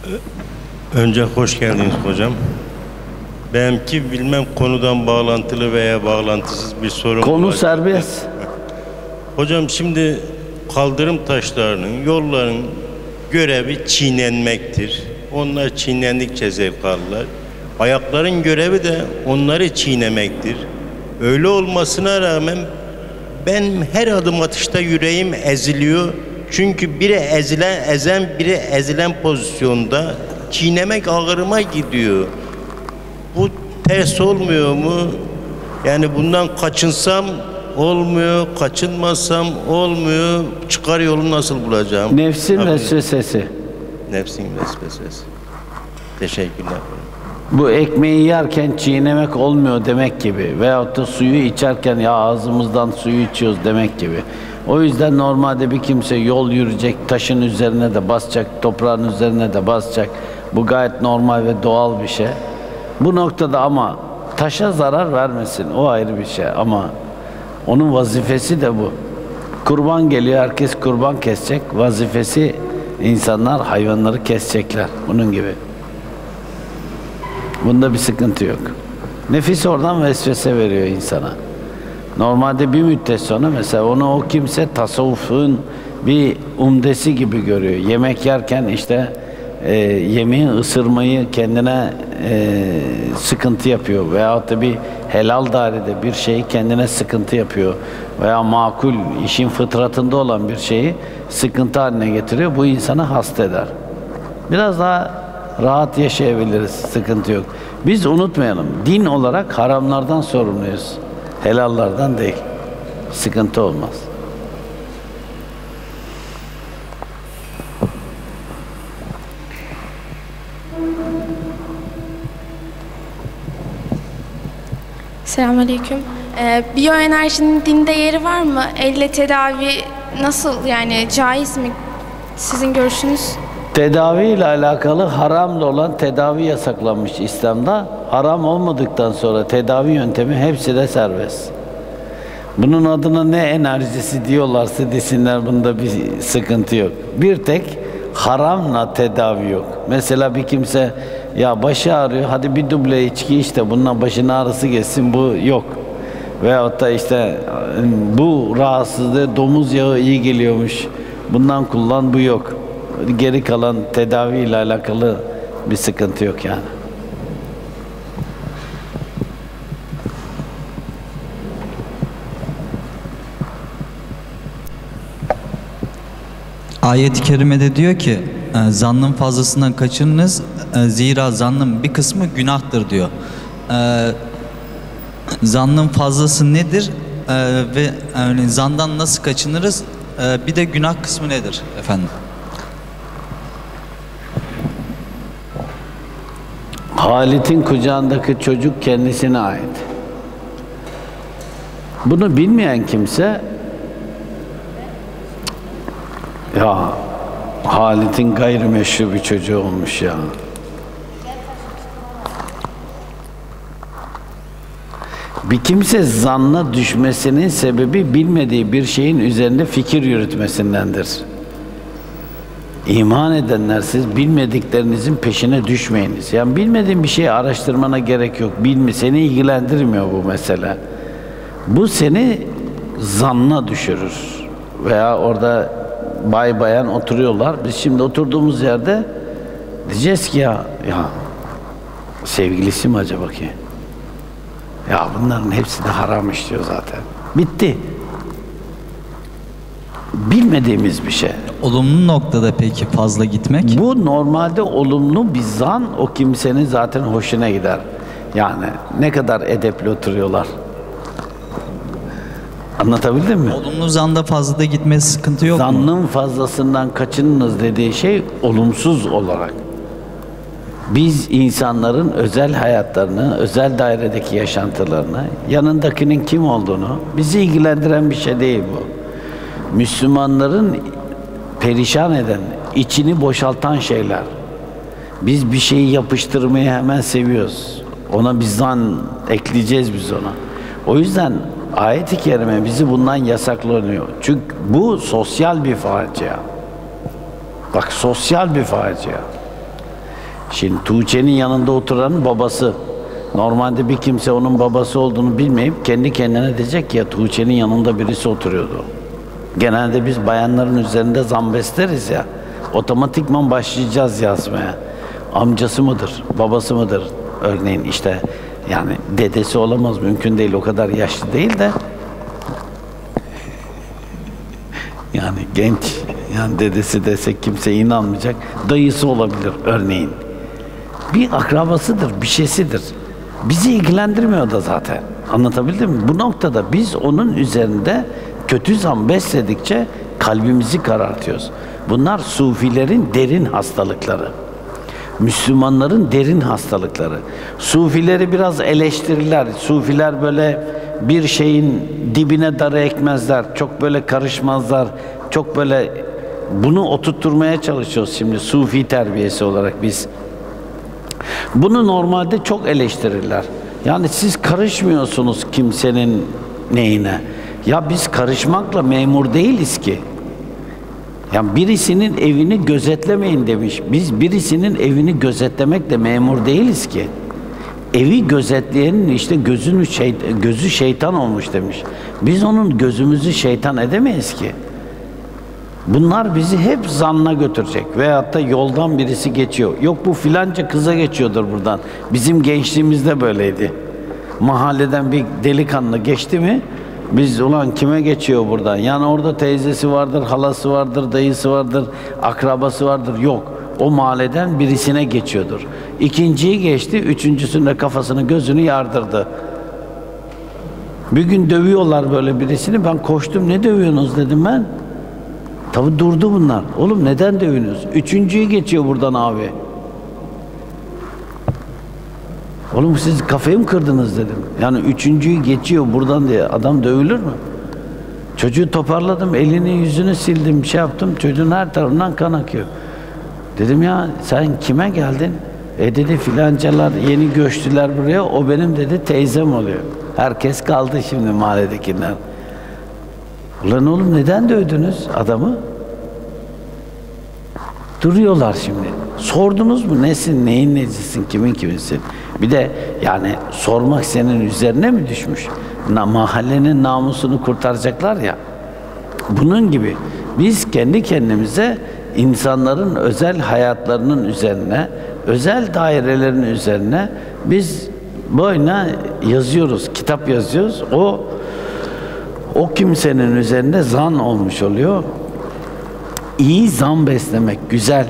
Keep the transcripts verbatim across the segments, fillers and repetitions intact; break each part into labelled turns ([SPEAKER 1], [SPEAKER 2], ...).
[SPEAKER 1] Önce hoş geldiniz hocam. Benimki bilmem konudan bağlantılı veya bağlantısız bir sorun
[SPEAKER 2] Konu
[SPEAKER 1] olacak.
[SPEAKER 2] serbest.
[SPEAKER 1] Hocam şimdi kaldırım taşlarının, yolların görevi çiğnenmektir. Onlar çiğnendikçe zevk alırlar. Ayakların görevi de onları çiğnemektir. Öyle olmasına rağmen ben her adım atışta yüreğim eziliyor. Çünkü biri ezilen, ezen, biri ezilen pozisyonda çiğnemek ağrıma gidiyor. Bu ters olmuyor mu? Yani bundan kaçınsam olmuyor, kaçınmasam olmuyor. Çıkar yolu nasıl bulacağım?
[SPEAKER 2] Nefsin
[SPEAKER 1] Tabii.
[SPEAKER 2] vesvesesi.
[SPEAKER 1] Nefsin vesvesesi. Teşekkürler.
[SPEAKER 2] Bu ekmeği yerken çiğnemek olmuyor demek gibi. Veyahut da suyu içerken ya ağzımızdan suyu içiyoruz demek gibi. O yüzden normalde bir kimse yol yürüyecek, taşın üzerine de basacak, toprağın üzerine de basacak. Bu gayet normal ve doğal bir şey. Bu noktada ama taşa zarar vermesin, o ayrı bir şey. Ama onun vazifesi de bu. Kurban geliyor, herkes kurban kesecek. Vazifesi insanlar hayvanları kesecekler. Bunun gibi. Bunda bir sıkıntı yok. Nefis oradan vesvese veriyor insana. Normalde bir müddet sonra mesela onu o kimse tasavvufun bir umdesi gibi görüyor. Yemek yerken işte e, yemeği ısırmayı kendine e, sıkıntı yapıyor. Veyahut da bir helal dairede bir şeyi kendine sıkıntı yapıyor. Veya makul, işin fıtratında olan bir şeyi sıkıntı haline getiriyor. Bu insanı hasta eder. Biraz daha rahat yaşayabiliriz, sıkıntı yok. Biz unutmayalım, din olarak haramlardan sorumluyuz. Helallardan değil. Sıkıntı olmaz.
[SPEAKER 3] Selamünaleyküm. Ee, biyoenerjinin dinde yeri var mı? Elle tedavi nasıl, yani caiz mi? Sizin görüşünüz?
[SPEAKER 2] Tedavi ile alakalı haramla olan tedavi yasaklanmış İslam'da. Haram olmadıktan sonra tedavi yöntemi hepsi de serbest. Bunun adına ne enerjisi diyorlarsa desinler, bunda bir sıkıntı yok. Bir tek haramla tedavi yok. Mesela bir kimse ya başı ağrıyor, hadi bir duble içki işte bununla başın ağrısı geçsin, bu yok. Veyahut da işte bu rahatsızlığı domuz yağı iyi geliyormuş, bundan kullan, bu yok. Geri kalan tedavi ile alakalı bir sıkıntı yok yani.
[SPEAKER 4] Ayet-i kerimede diyor ki zannın fazlasından kaçınınız, zira zannın bir kısmı günahtır diyor. Zannın fazlası nedir ve yani zandan nasıl kaçınırız, bir de günah kısmı nedir efendim?
[SPEAKER 2] Halit'in kucağındaki çocuk kendisine ait. Bunu bilmeyen kimse ya Halit'in gayrimeşru bir çocuğu olmuş ya. Bir kimse zanna düşmesinin sebebi bilmediği bir şeyin üzerinde fikir yürütmesindendir. İman edenler, siz bilmediklerinizin peşine düşmeyiniz. Yani bilmediğin bir şeyi araştırmana gerek yok. Bilme, seni ilgilendirmiyor bu mesele. Bu seni zanna düşürür. Veya orada bay bayan oturuyorlar. Biz şimdi oturduğumuz yerde diyeceğiz ki ya, ya sevgilisi mi acaba ki? Ya bunların hepsi de haram işliyor zaten. Bitti. Bilmediğimiz bir şey.
[SPEAKER 4] Olumlu noktada peki fazla gitmek?
[SPEAKER 2] Bu normalde olumlu bir zan o kimsenin zaten hoşuna gider. Yani ne kadar edepli oturuyorlar. Anlatabildim mi?
[SPEAKER 4] Olumlu zanda fazla da gitmesi sıkıntı yok mu?
[SPEAKER 2] Zannın fazlasından kaçınınız dediği şey olumsuz olarak. Biz insanların özel hayatlarını, özel dairedeki yaşantılarını, yanındakinin kim olduğunu, bizi ilgilendiren bir şey değil bu. Müslümanların perişan eden, içini boşaltan şeyler. Biz bir şeyi yapıştırmayı hemen seviyoruz. Ona bir zan ekleyeceğiz biz ona. O yüzden ayet-i kerime bizi bundan yasaklanıyor. Çünkü bu sosyal bir facia. Bak, sosyal bir facia. Şimdi Tuğçe'nin yanında oturanın babası. Normalde bir kimse onun babası olduğunu bilmeyip kendi kendine diyecek ki ya Tuğçe'nin yanında birisi oturuyordu. Genelde biz bayanların üzerinde zam besleriz ya. Otomatikman başlayacağız yazmaya. Amcası mıdır, babası mıdır? Örneğin işte yani dedesi olamaz, mümkün değil, o kadar yaşlı değil de yani genç, yani dedesi desek kimse inanmayacak. Dayısı olabilir örneğin. Bir akrabasıdır, bir şeysidir. Bizi ilgilendirmiyor da zaten. Anlatabildim mi? Bu noktada biz onun üzerinde kötü zan besledikçe kalbimizi karartıyoruz. Bunlar sufilerin derin hastalıkları. Müslümanların derin hastalıkları. Sufileri biraz eleştirirler. Sufiler böyle bir şeyin dibine darı ekmezler. Çok böyle karışmazlar. Çok böyle bunu oturtturmaya çalışıyoruz şimdi sufi terbiyesi olarak biz. Bunu normalde çok eleştirirler. Yani siz karışmıyorsunuz kimsenin neyine. Ya biz karışmakla memur değiliz ki. Yani birisinin evini gözetlemeyin demiş. Biz birisinin evini gözetlemekle memur değiliz ki. Evi gözetleyenin işte gözünü şey, gözü şeytan olmuş demiş. Biz onun gözümüzü şeytan edemeyiz ki. Bunlar bizi hep zanna götürecek. Veyahut da yoldan birisi geçiyor. Yok bu filanca kıza geçiyordur buradan. Bizim gençliğimizde böyleydi. Mahalleden bir delikanlı geçti mi, biz ulan kime geçiyor buradan? Yani orada teyzesi vardır, halası vardır, dayısı vardır, akrabası vardır. Yok. O mahalleden birisine geçiyordur. İkinciyi geçti, üçüncüsünde kafasını gözünü yardırdı. Bir gün dövüyorlar böyle birisini. Ben koştum, ne dövüyorsunuz dedim ben. Tabii durdu bunlar. Oğlum neden dövüyorsunuz? Üçüncüyü geçiyor buradan abi. Oğlum siz kafayı mı kırdınız dedim. Yani üçüncüyü geçiyor buradan diye adam dövülür mü? Çocuğu toparladım, elini yüzünü sildim, şey yaptım, çocuğun her tarafından kan akıyor. Dedim ya sen kime geldin? E dedi filancalar yeni göçtüler buraya, o benim dedi teyzem oluyor. Herkes kaldı şimdi mahalledekiler. Ulan oğlum neden dövdünüz adamı? Duruyorlar şimdi. Sordunuz mu nesin, neyin necisin, kimin kiminsin? Bir de yani sormak senin üzerine mi düşmüş? Na, mahallenin namusunu kurtaracaklar ya. Bunun gibi biz kendi kendimize insanların özel hayatlarının üzerine, özel dairelerin üzerine biz boyuna yazıyoruz, kitap yazıyoruz. O o kimsenin üzerinde zan olmuş oluyor. İyi zan beslemek güzel.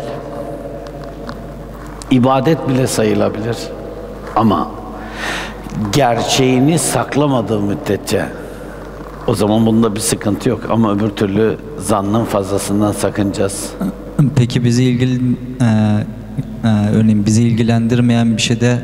[SPEAKER 2] İbadet bile sayılabilir. Ama gerçeğini saklamadığı müddetçe o zaman bunda bir sıkıntı yok. Ama öbür türlü zannın fazlasından sakınacağız.
[SPEAKER 4] Peki bizi ilgili e, e, örneğin bizi ilgilendirmeyen bir şeyde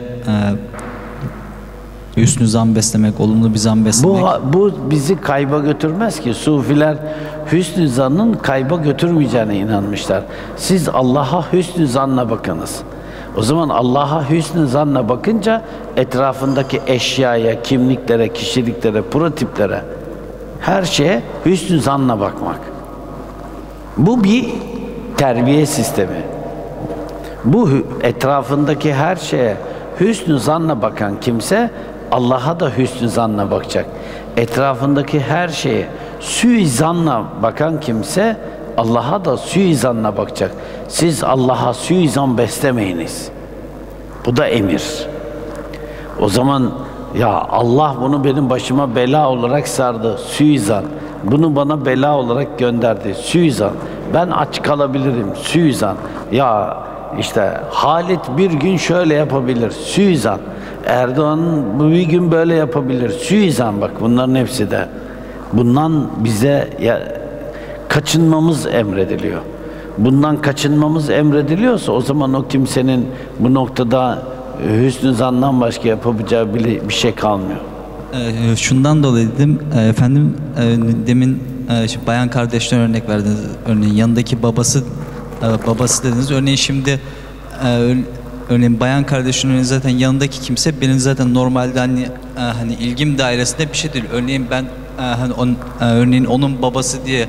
[SPEAKER 4] e, hüsnü zan beslemek, olumlu bir zan beslemek.
[SPEAKER 2] Bu, bu bizi kayba götürmez ki. Sufiler hüsnü zannın kayba götürmeyeceğine inanmışlar. Siz Allah'a hüsnü zanla bakınız. O zaman Allah'a hüsnü zanla bakınca etrafındaki eşyaya, kimliklere, kişiliklere, protiplere, her şeye hüsnü zanla bakmak. Bu bir terbiye sistemi. Bu etrafındaki her şeye hüsnü zanla bakan kimse Allah'a da hüsnü zanla bakacak. Etrafındaki her şeye suizanla bakan kimse Allah'a da suizanla bakacak. Siz Allah'a suizan beslemeyiniz. Bu da emir. O zaman ya Allah bunu benim başıma bela olarak sardı. Suizan. Bunu bana bela olarak gönderdi. Suizan. Ben aç kalabilirim. Suizan. Ya işte Halit bir gün şöyle yapabilir. Suizan. Erdoğan bu bir gün böyle yapabilir. Suizan, bak bunların hepsi de. Bundan bize ya, kaçınmamız emrediliyor. Bundan kaçınmamız emrediliyorsa o zaman o kimsenin bu noktada hüsnü zandan başka yapabileceği bir şey kalmıyor.
[SPEAKER 4] Ee, şundan dolayı dedim, e, efendim e, demin e, şimdi bayan kardeşten örnek verdiniz. Örneğin yanındaki babası e, babası dediniz. Örneğin şimdi e, örneğin bayan kardeşinin zaten yanındaki kimse benim zaten normalde hani e, hani ilgim dairesinde bir şey değil. Örneğin ben e, hani on, e, örneğin onun babası diye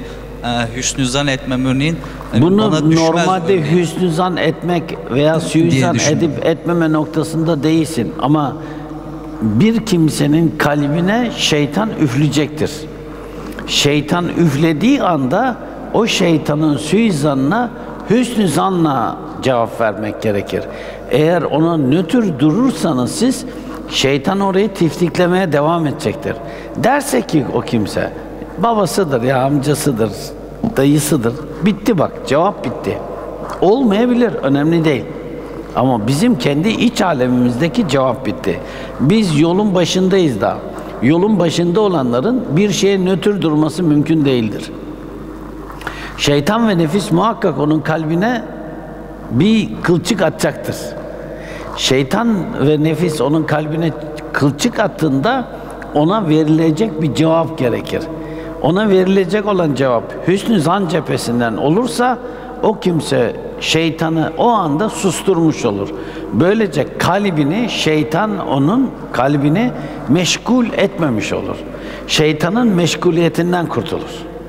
[SPEAKER 4] e, hüsnü zan etmem örneğin e,
[SPEAKER 2] Bunu
[SPEAKER 4] bana düşmez
[SPEAKER 2] normalde
[SPEAKER 4] örneğin.
[SPEAKER 2] hüsnü zan etmek veya suizan
[SPEAKER 4] düşündüm.
[SPEAKER 2] edip etmeme noktasında değilsin. Ama bir kimsenin kalbine şeytan üfleyecektir. Şeytan üflediği anda o şeytanın suizanına hüsnü zanla cevap vermek gerekir. Eğer ona nötr durursanız siz, şeytan orayı tiftiklemeye devam edecektir. Derse ki o kimse babasıdır ya amcasıdır, dayısıdır. Bitti bak, cevap bitti. Olmayabilir, önemli değil. Ama bizim kendi iç alemimizdeki cevap bitti. Biz yolun başındayız daha. Yolun başında olanların bir şeye nötr durması mümkün değildir. Şeytan ve nefis muhakkak onun kalbine bir kılçık atacaktır. Şeytan ve nefis onun kalbine kılçık attığında ona verilecek bir cevap gerekir. Ona verilecek olan cevap hüsnü zan cephesinden olursa o kimse şeytanı o anda susturmuş olur. Böylece kalbini, şeytan onun kalbini meşgul etmemiş olur. Şeytanın meşguliyetinden kurtulur.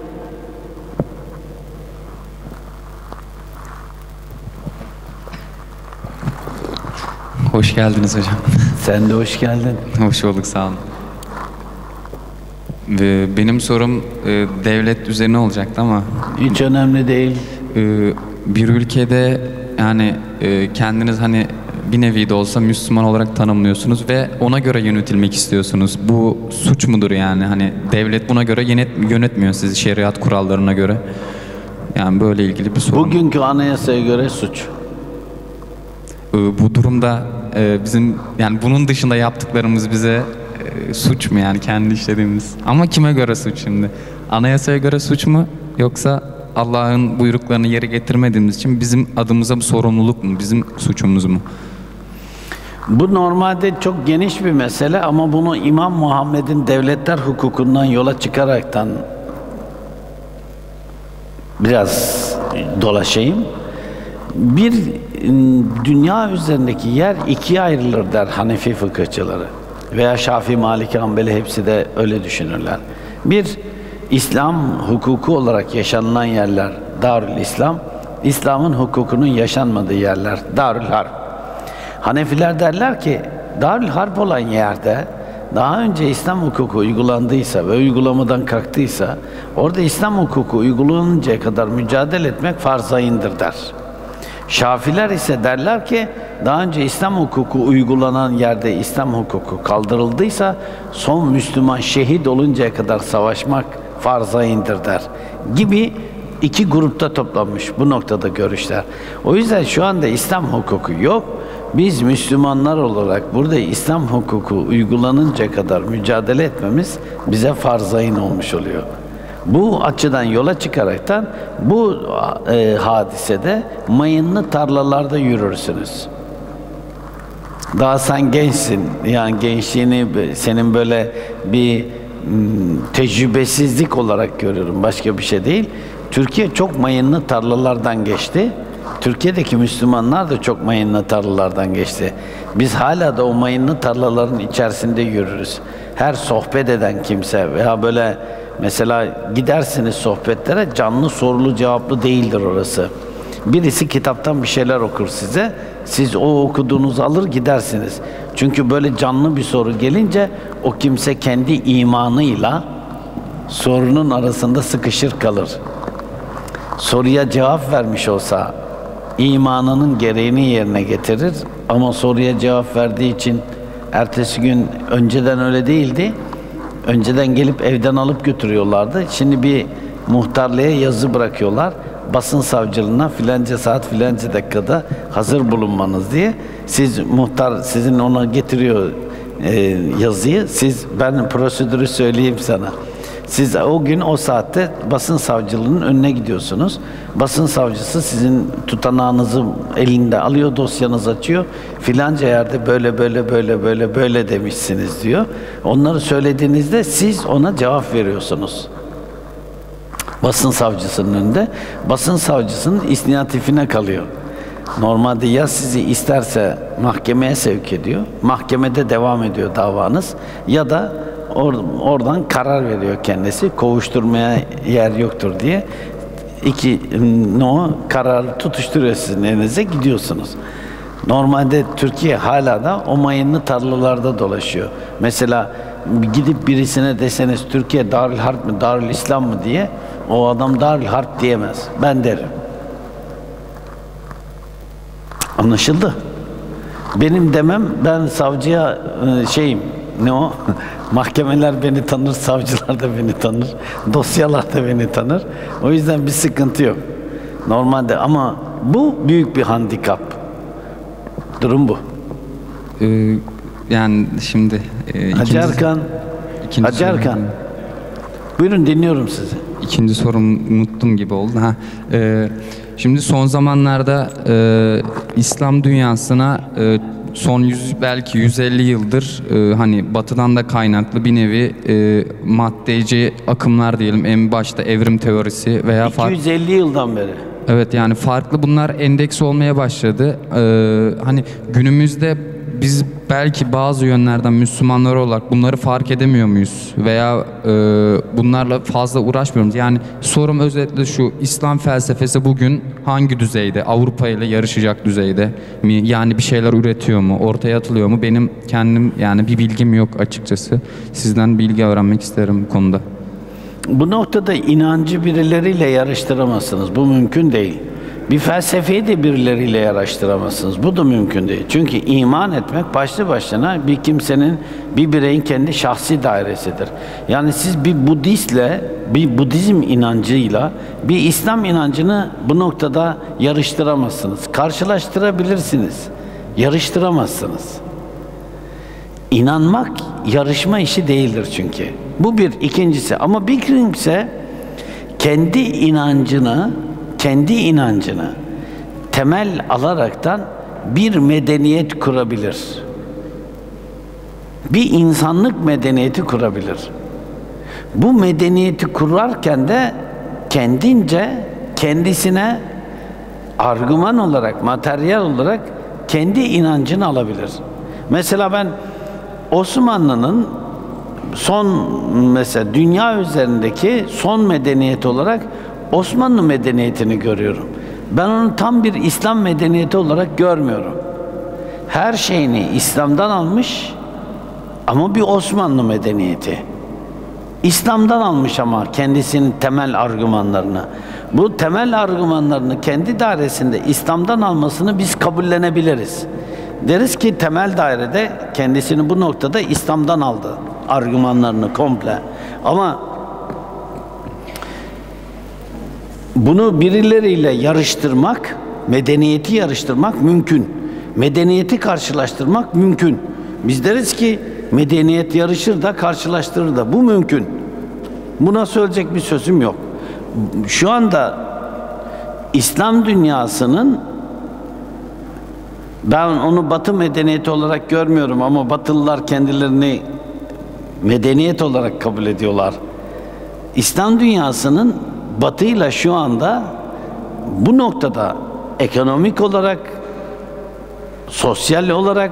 [SPEAKER 5] Hoş geldiniz hocam.
[SPEAKER 2] Sen de hoş geldin.
[SPEAKER 5] Hoş bulduk, sağ olun. Ve benim sorum e, devlet üzerine olacaktı ama
[SPEAKER 2] Hiç önemli değil.
[SPEAKER 5] e, bir ülkede yani e, kendiniz hani bir nevi de olsa Müslüman olarak tanımlıyorsunuz ve ona göre yönetilmek istiyorsunuz. Bu suç mudur yani? Hani devlet buna göre yönet, yönetmiyor sizi şeriat kurallarına göre. Yani böyle ilgili bir sorun.
[SPEAKER 2] Bugünkü anayasaya göre suç.
[SPEAKER 5] E, bu durumda e, bizim yani bunun dışında yaptıklarımız bize e, suç mu yani kendi işlediğimiz? Ama kime göre suç şimdi? Anayasaya göre suç mu yoksa Allah'ın buyruklarını yere getirmediğimiz için bizim adımıza bir sorumluluk mu? Bizim suçumuz mu?
[SPEAKER 2] Bu normalde çok geniş bir mesele ama bunu İmam Muhammed'in devletler hukukundan yola çıkaraktan biraz dolaşayım. Bir dünya üzerindeki yer ikiye ayrılır der Hanefi fıkıhçıları veya Şafii, Maliki, Hanbeli hepsi de öyle düşünürler. Bir, İslam hukuku olarak yaşanılan yerler Darül İslam, İslam'ın hukukunun yaşanmadığı yerler Darül Harp. Hanefiler derler ki Darül Harp olan yerde daha önce İslam hukuku uygulandıysa ve uygulamadan kalktıysa orada İslam hukuku uygulanıncaya kadar mücadele etmek farz ayındır der. Şafiler ise derler ki daha önce İslam hukuku uygulanan yerde İslam hukuku kaldırıldıysa son Müslüman şehit oluncaya kadar savaşmak farz ayındır der gibi iki grupta toplanmış bu noktada görüşler. O yüzden şu anda İslam hukuku yok. Biz Müslümanlar olarak burada İslam hukuku uygulanıncaya kadar mücadele etmemiz bize farz ayın olmuş oluyor. Bu açıdan yola çıkaraktan bu e, hadisede mayınlı tarlalarda yürürsünüz. Daha sen gençsin. Yani gençliğini senin böyle bir tecrübesizlik olarak görüyorum. Başka bir şey değil. Türkiye çok mayınlı tarlalardan geçti. Türkiye'deki Müslümanlar da çok mayınlı tarlalardan geçti. Biz hala da o mayınlı tarlaların içerisinde yürürüz. Her sohbet eden kimse veya böyle mesela gidersiniz sohbetlere, canlı sorulu cevaplı değildir orası. Birisi kitaptan bir şeyler okur size. Siz o okuduğunuzu alır gidersiniz. Çünkü böyle canlı bir soru gelince o kimse kendi imanıyla sorunun arasında sıkışır kalır. Soruya cevap vermiş olsa imanının gereğini yerine getirir ama soruya cevap verdiği için ertesi gün önceden öyle değildi. Önceden gelip evden alıp götürüyorlardı. Şimdi bir muhtarlığa yazı bırakıyorlar. Basın savcılığına filanca saat filanca dakikada hazır bulunmanız diye. Siz muhtar sizin ona getiriyor e, yazıyı. Siz ben prosedürü söyleyeyim sana. Siz o gün o saatte basın savcılığının önüne gidiyorsunuz. Basın savcısı sizin tutanağınızı elinde alıyor, dosyanızı açıyor. Filanca yerde böyle böyle böyle böyle böyle demişsiniz diyor. Onları söylediğinizde siz ona cevap veriyorsunuz. Basın savcısının önünde. Basın savcısının inisiyatifine kalıyor. Normalde ya sizi isterse mahkemeye sevk ediyor, mahkemede devam ediyor davanız ya da or, oradan karar veriyor kendisi. Kovuşturmaya yer yoktur diye. İki no kararı tutuşturuyor sizin elinize, gidiyorsunuz. Normalde Türkiye hala da o mayınlı tarlalarda dolaşıyor. Mesela gidip birisine deseniz Türkiye Darül Harp mı, Darül İslam mı diye, o adam Darül Harp diyemez. Ben derim. Anlaşıldı. Benim demem, ben savcıya şeyim, ne o? Mahkemeler beni tanır, savcılar da beni tanır, dosyalar da beni tanır. O yüzden bir sıkıntı yok. Normalde, ama bu büyük bir handikap. Durum bu.
[SPEAKER 5] Ee, yani şimdi e,
[SPEAKER 2] Hacı
[SPEAKER 5] ikinci-
[SPEAKER 2] Erkan,
[SPEAKER 5] ikinci
[SPEAKER 2] Hacı
[SPEAKER 5] sorum-
[SPEAKER 2] Erkan. Buyurun, dinliyorum sizi.
[SPEAKER 5] İkinci sorum unuttum gibi oldu. Ha, e, şimdi son zamanlarda e, İslam dünyasına e, son yüz belki yüz elli yıldır e, hani batıdan da kaynaklı bir nevi e, maddeci akımlar diyelim, en başta evrim teorisi veya
[SPEAKER 2] iki
[SPEAKER 5] farklı.
[SPEAKER 2] yüz elli yıldan beri.
[SPEAKER 5] Evet, yani farklı bunlar endeks olmaya başladı. Ee, hani günümüzde biz belki bazı yönlerden Müslümanlar olarak bunları fark edemiyor muyuz? Veya e, bunlarla fazla uğraşmıyor muyuz? Yani sorum özetle şu: İslam felsefesi bugün hangi düzeyde? Avrupa ile yarışacak düzeyde mi? Yani bir şeyler üretiyor mu? Ortaya atılıyor mu? Benim kendim yani bir bilgim yok açıkçası. Sizden bilgi öğrenmek isterim bu konuda.
[SPEAKER 2] Bu noktada inancı birileriyle yarıştıramazsınız. Bu mümkün değil. Bir felsefeyi de birileriyle yarıştıramazsınız. Bu da mümkün değil. Çünkü iman etmek başlı başına bir kimsenin, bir bireyin kendi şahsi dairesidir. Yani siz bir Budistle, bir Budizm inancıyla bir İslam inancını bu noktada yarıştıramazsınız. Karşılaştırabilirsiniz. Yarıştıramazsınız. İnanmak yarışma işi değildir çünkü. Bu bir. İkincisi, ama bir kimse kendi inancını, kendi inancını temel alaraktan bir medeniyet kurabilir. Bir insanlık medeniyeti kurabilir. Bu medeniyeti kurarken de kendince kendisine argüman olarak, materyal olarak kendi inancını alabilir. Mesela ben Osmanlı'nın son, mesela dünya üzerindeki son medeniyet olarak Osmanlı medeniyetini görüyorum. Ben onu tam bir İslam medeniyeti olarak görmüyorum. Her şeyini İslam'dan almış ama bir Osmanlı medeniyeti. İslam'dan almış ama kendisinin temel argümanlarını. Bu temel argümanlarını kendi dairesinde İslam'dan almasını biz kabullenebiliriz. Deriz ki temel dairede kendisini bu noktada İslam'dan aldı. Argümanlarını komple. Ama bunu birileriyle yarıştırmak, medeniyeti yarıştırmak mümkün. Medeniyeti karşılaştırmak mümkün. Biz deriz ki medeniyet yarışır da karşılaştırır da. Bu mümkün. Buna söyleyecek bir sözüm yok. Şu anda İslam dünyasının, ben onu Batı medeniyeti olarak görmüyorum ama Batılılar kendilerini medeniyet olarak kabul ediyorlar. İslam dünyasının Batı'yla şu anda bu noktada ekonomik olarak, sosyal olarak,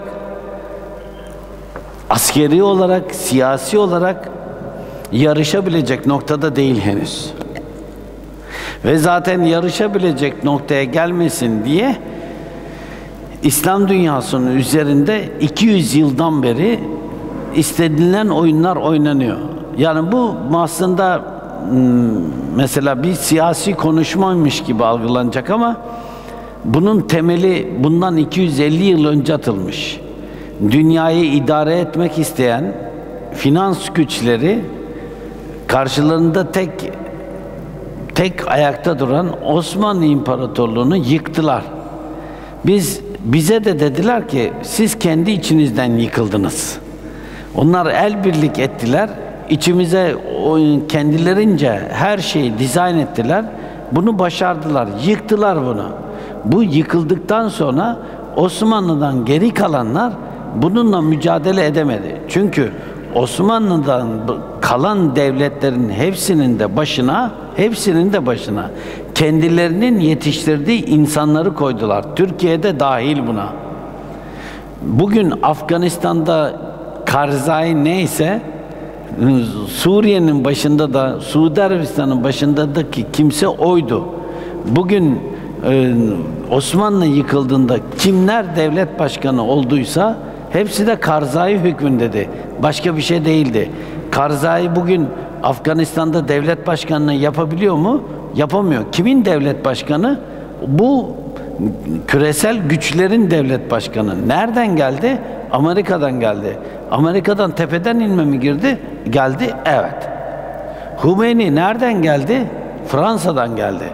[SPEAKER 2] askeri olarak, siyasi olarak yarışabilecek noktada değil henüz. Ve zaten yarışabilecek noktaya gelmesin diye İslam dünyasının üzerinde iki yüz yıldan beri istenilen oyunlar oynanıyor. Yani bu aslında mesela bir siyasi konuşmaymış gibi algılanacak ama bunun temeli bundan iki yüz elli yıl önce atılmış. Dünyayı idare etmek isteyen finans güçleri karşılarında tek tek ayakta duran Osmanlı İmparatorluğu'nu yıktılar. Biz bize de dediler ki siz kendi içinizden yıkıldınız. Onlar el birlik ettiler. İçimize kendilerince her şeyi dizayn ettiler. Bunu başardılar. Yıktılar bunu. Bu yıkıldıktan sonra Osmanlı'dan geri kalanlar bununla mücadele edemedi. Çünkü Osmanlı'dan kalan devletlerin hepsinin de başına, hepsinin de başına kendilerinin yetiştirdiği insanları koydular. Türkiye'de dahil buna. Bugün Afganistan'da Karzai neyse Suriye'nin başında da, Suudi Arabistan'ın başındaki kimse oydu. Bugün e, Osmanlı yıkıldığında kimler devlet başkanı olduysa hepsi de Karzai hükmündedir. Başka bir şey değildi. Karzai bugün Afganistan'da devlet başkanlığı yapabiliyor mu? Yapamıyor. Kimin devlet başkanı? Bu küresel güçlerin devlet başkanı. Nereden geldi? Amerika'dan geldi. Amerika'dan tepeden inme mi girdi? Geldi. Evet. Hümeyni nereden geldi? Fransa'dan geldi.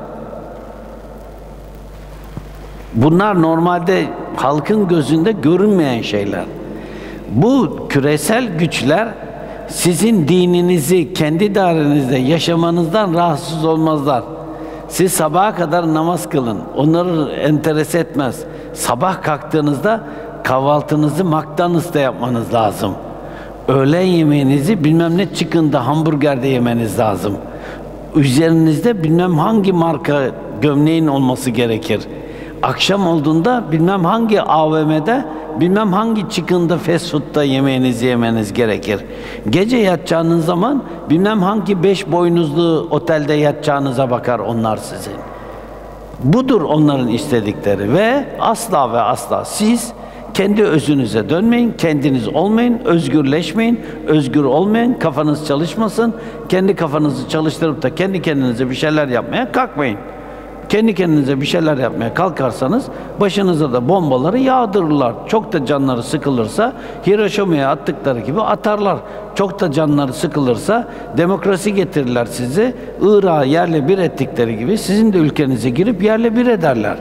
[SPEAKER 2] Bunlar normalde halkın gözünde görünmeyen şeyler. Bu küresel güçler sizin dininizi kendi dairenizde yaşamanızdan rahatsız olmazlar. Siz sabaha kadar namaz kılın. Onları enterese etmez. Sabah kalktığınızda kahvaltınızı McDonald's'ta yapmanız lazım. Öğlen yemeğinizi bilmem ne çıkında hamburgerde yemeniz lazım. Üzerinizde bilmem hangi marka gömleğin olması gerekir. Akşam olduğunda bilmem hangi A V M'de, bilmem hangi çıkında fast food'da yemeğinizi yemeniz gerekir. Gece yatacağınız zaman bilmem hangi beş boynuzlu otelde yatacağınıza bakar onlar sizin. Budur onların istedikleri ve asla ve asla siz kendi özünüze dönmeyin, kendiniz olmayın, özgürleşmeyin, özgür olmayın, kafanız çalışmasın, kendi kafanızı çalıştırıp da kendi kendinize bir şeyler yapmaya kalkmayın. Kendi kendinize bir şeyler yapmaya kalkarsanız başınıza da bombaları yağdırırlar. Çok da canları sıkılırsa Hiroşima'ya attıkları gibi atarlar. Çok da canları sıkılırsa demokrasi getirirler sizi. Irak'ı yerle bir ettikleri gibi sizin de ülkenize girip yerle bir ederler.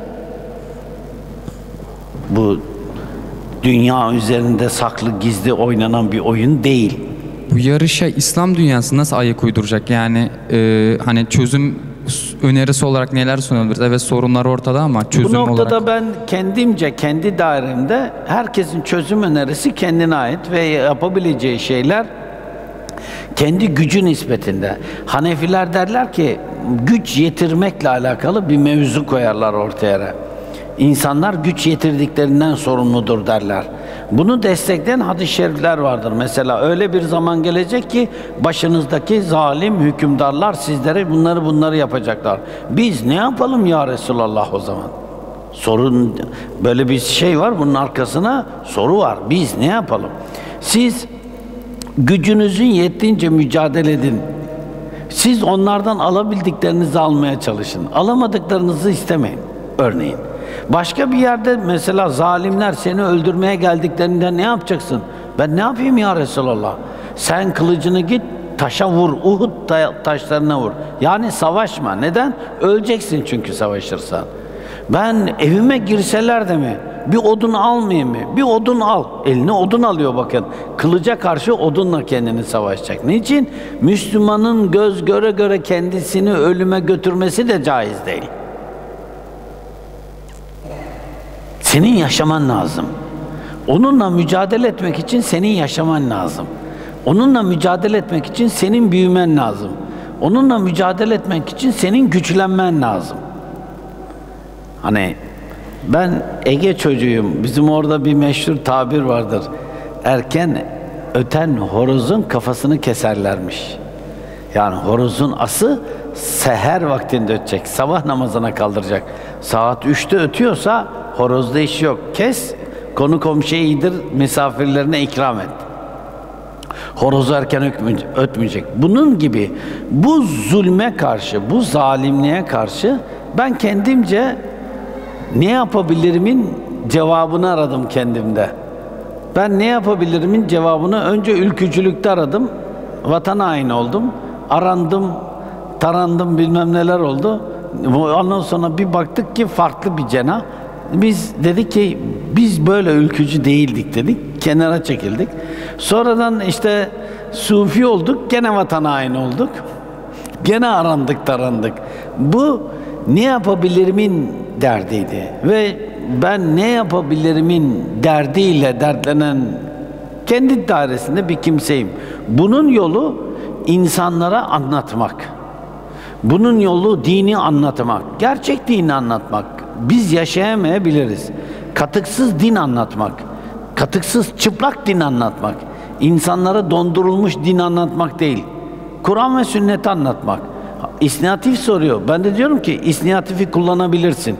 [SPEAKER 2] Bu dünya üzerinde saklı gizli oynanan bir oyun değil.
[SPEAKER 5] Bu yarışa İslam dünyası nasıl ayak uyduracak? Yani e, hani çözüm önerisi olarak neler sunabiliriz? Evet, sorunlar ortada ama çözüm olarak.
[SPEAKER 2] Bu noktada
[SPEAKER 5] olarak...
[SPEAKER 2] ben kendimce, kendi dairemde herkesin çözüm önerisi kendine ait ve yapabileceği şeyler kendi gücü nispetinde. Hanefiler derler ki güç yetirmekle alakalı bir mevzu koyarlar ortaya. İnsanlar güç yetirdiklerinden sorumludur derler. Bunu destekleyen hadis-i şerifler vardır. Mesela öyle bir zaman gelecek ki başınızdaki zalim hükümdarlar sizlere bunları bunları yapacaklar. Biz ne yapalım ya Resulallah o zaman? Sorun, böyle bir şey var, bunun arkasına soru var. Biz ne yapalım? Siz gücünüzün yettiğince mücadele edin. Siz onlardan alabildiklerinizi almaya çalışın. Alamadıklarınızı istemeyin. Örneğin. Başka bir yerde mesela zalimler seni öldürmeye geldiklerinde ne yapacaksın? Ben ne yapayım ya Resulallah? Sen kılıcını git taşa vur, Uhud taşlarına vur. Yani savaşma. Neden? Öleceksin çünkü savaşırsan. Ben evime girseler de mi? Bir odun almayayım mı? Bir odun al. Eline odun alıyor bakın. Kılıca karşı odunla kendini savaşacak. Niçin? Müslümanın göz göre göre kendisini ölüme götürmesi de caiz değil. Senin yaşaman lazım. Onunla mücadele etmek için senin yaşaman lazım. Onunla mücadele etmek için senin büyümen lazım. Onunla mücadele etmek için senin güçlenmen lazım. Hani ben Ege çocuğuyum. Bizim orada bir meşhur tabir vardır. Erken öten horozun kafasını keserlermiş. Yani horozun ası seher vaktinde ötecek. Sabah namazına kaldıracak. Saat üçte ötüyorsa horozda iş yok. Kes, konu komşuya iyidir, misafirlerine ikram et. Horozu erken ötmeyecek. Bunun gibi bu zulme karşı, bu zalimliğe karşı ben kendimce ne yapabilirimin cevabını aradım kendimde. Ben ne yapabilirimin cevabını önce ülkücülükte aradım. Vatan haini oldum. Arandım, tarandım, bilmem neler oldu. Ondan sonra bir baktık ki farklı bir cenah. Biz dedik ki biz böyle ülkücü değildik dedik. Kenara çekildik. Sonradan işte sufi olduk. Gene vatan haini olduk. Gene arandık tarandık. Bu ne yapabilirimin derdiydi. Ve ben ne yapabilirimin derdiyle dertlenen kendi dairesinde bir kimseyim. Bunun yolu insanlara anlatmak. Bunun yolu dini anlatmak. Gerçek dini anlatmak. Biz yaşayamayabiliriz. Katıksız din anlatmak. Katıksız çıplak din anlatmak. İnsanlara dondurulmuş din anlatmak değil. Kur'an ve sünneti anlatmak. İsniyatif soruyor. Ben de diyorum ki isniyatifi kullanabilirsin.